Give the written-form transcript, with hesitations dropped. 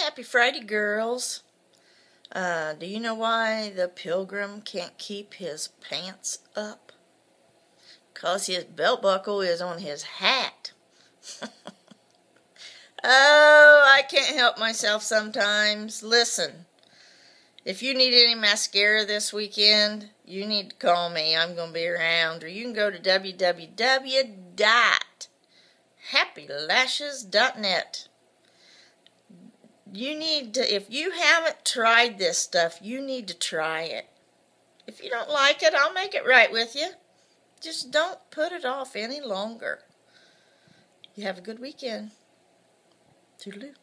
Happy Friday, girls. Do you know why the pilgrim can't keep his pants up? 'Cause his belt buckle is on his hat. Oh, I can't help myself sometimes. Listen, if you need any mascara this weekend, you need to call me. I'm going to be around. Or you can go to www.happylashes.net. You need to, if you haven't tried this stuff, you need to try it. If you don't like it, I'll make it right with you. Just don't put it off any longer. You have a good weekend. Toodaloo.